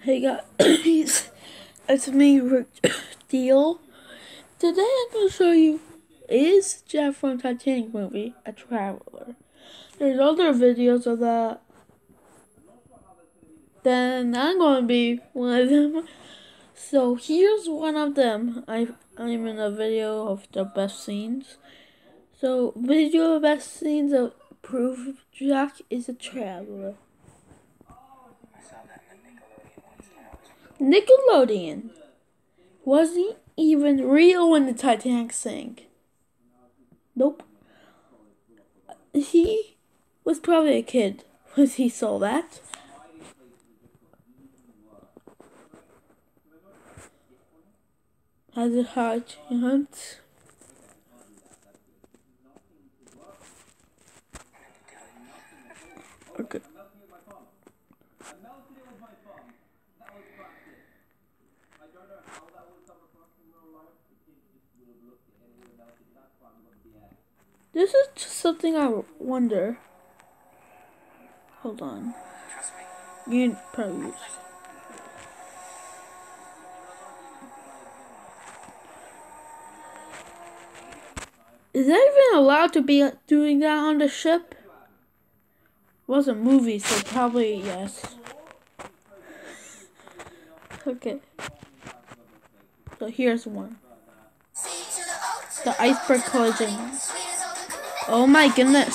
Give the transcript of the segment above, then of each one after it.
Hey guys, it's me, Rick Deal. Today I'm going to show you, is Jack from Titanic movie a traveler? There's other videos of that. Then I'm going to be one of them. So here's one of them. I'm in a video of the best scenes. So video of best scenes of proof Jack is a traveler. Nickelodeon wasn't even real when the Titanic sank. Nope. He was probably a kid when he saw that. Has a hard chance. Okay. This is just something I wonder. Hold on. You probably use. Is that even allowed to be doing that on the ship? It was a movie, so probably yes. Okay. So here's one. The iceberg collision. Oh my goodness.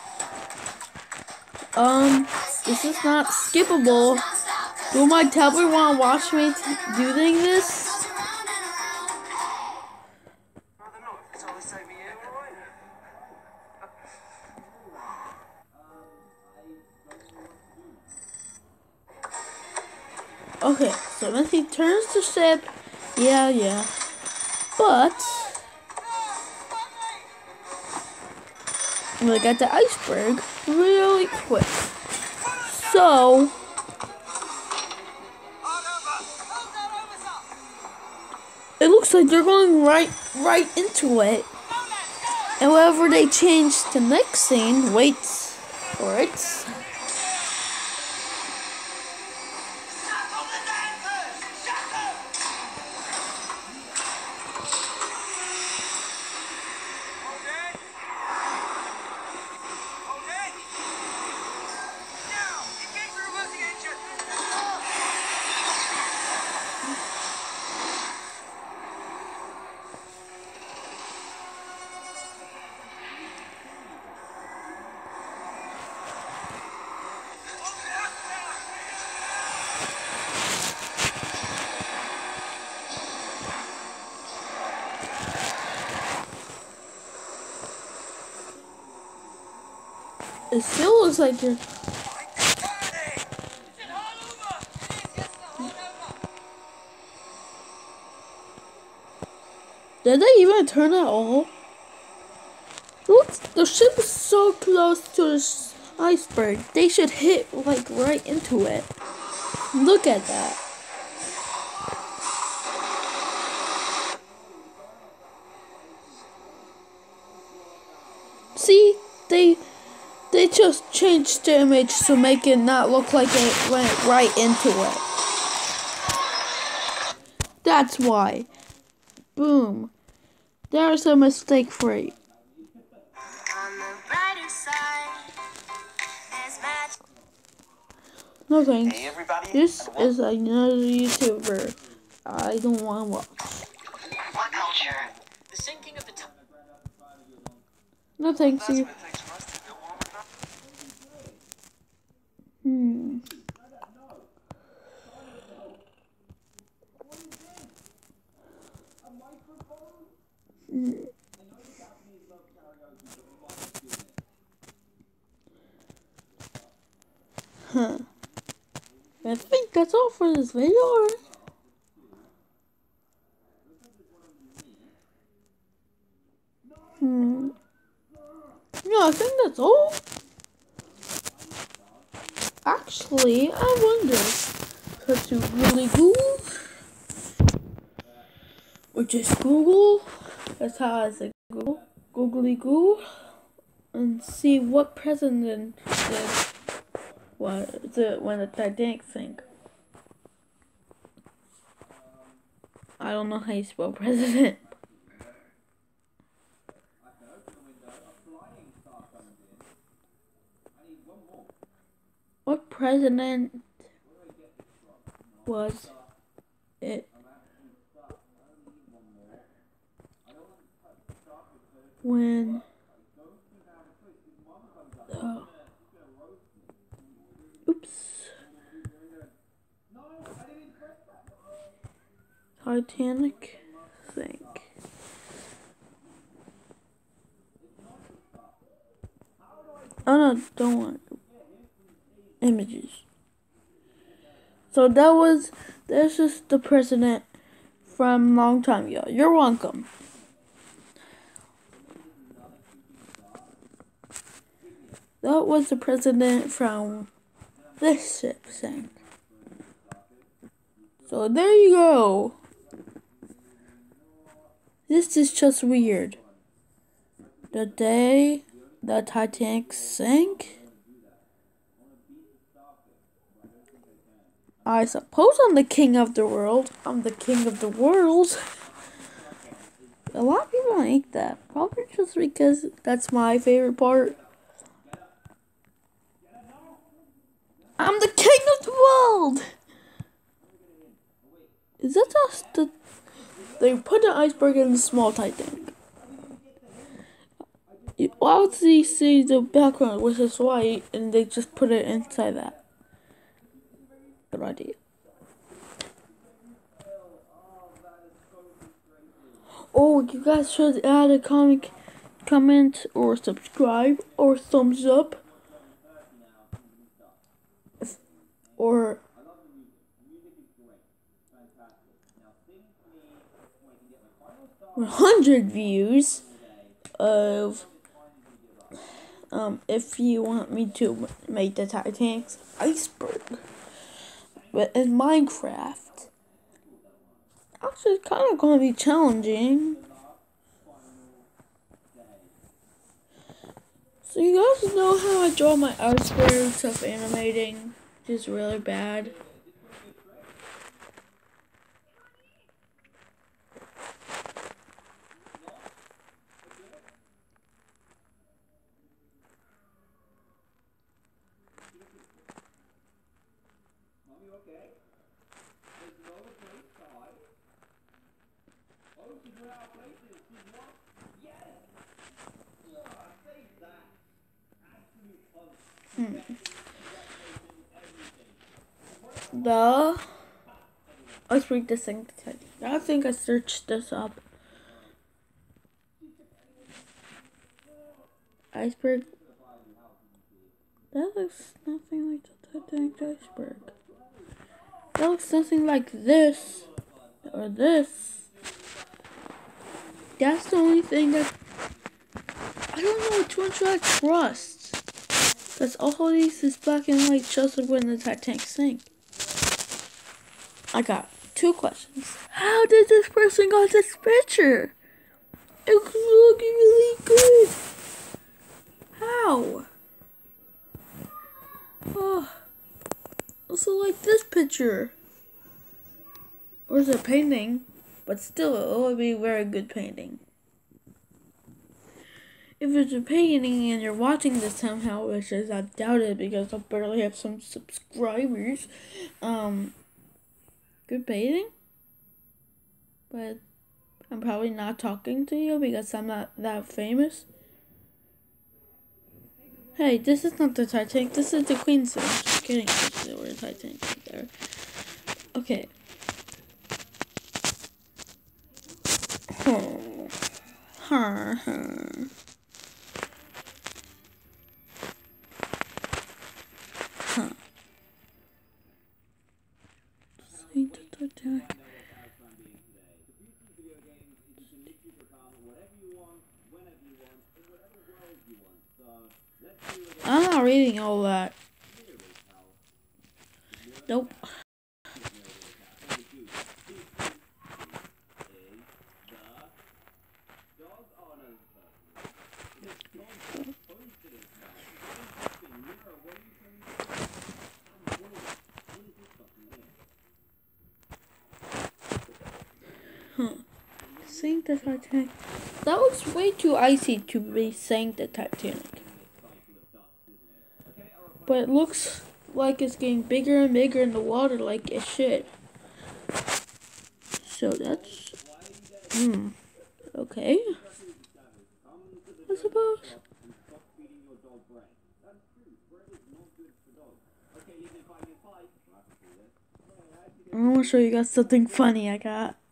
This is not skippable. Do my tablet want to watch me doing this? Okay, so when he turns the ship, yeah. But we got the iceberg really quick. So it looks like they're going right into it. And whenever they change to next scene, wait for it. It still looks like you're... Did they even turn at all? Look, the ship is so close to the iceberg. They should hit like right into it. Look at that. See, they just changed the image to make it not look like it went right into it. That's why. Boom. There's a mistake for you. No thanks. Hey, this is another YouTuber I don't want to watch. What culture? The sinking of the No thanks. Huh. I think that's all for this video. Yeah, I think that's all. Actually, I wonder, could you really Google? Or just Google? That's how I say Google. Googly Google. And see what president did when the Titanic sank. I don't know how you spell president. What president was it when the Titanic sank? Oh no, don't want images. So that's just the president from a long time ago. You're welcome. That was the president from this ship sank. So there you go. This is just weird. The day the Titanic sank, I suppose I'm the king of the world. I'm the king of the world. A lot of people like that. Probably just because that's my favorite part. I'm the king of the world! Is that just the... They put the iceberg in the small Titanic. You obviously see the background, which is white, and they just put it inside that. Good idea. Oh, you guys should add a comment, or subscribe, or thumbs up. Or 100 views of if you want me to make the Titanic's iceberg, but in Minecraft. Actually, it's kind of going to be challenging. So you guys know how I draw my iceberg self-animating, which is really bad. The iceberg this thing. I think I searched this up. Iceberg. That looks nothing like the Titanic iceberg. That looks something like this or this. That's the only thing that I don't know which one should I trust. Because all of these is black and white just like when the Titanic sank. I got 2 questions. How did this person got this picture? It's looking really good. How? Oh, also like this picture. Or is it a painting? But still, it would be a very good painting. If it's a painting and you're watching this somehow, which is I doubt it because I barely have some subscribers, good painting. But I'm probably not talking to you because I'm not that famous. Hey, this is not the Titanic. This is the Queen's. I'm just kidding. This is where the Titanic is there. Okay. I'm not reading all that. Nope. Sink the Titanic. That looks way too icy to be sank the Titanic. But it looks like it's getting bigger and bigger in the water like it should. So that's... okay. I suppose. I want to show you guys something funny I got.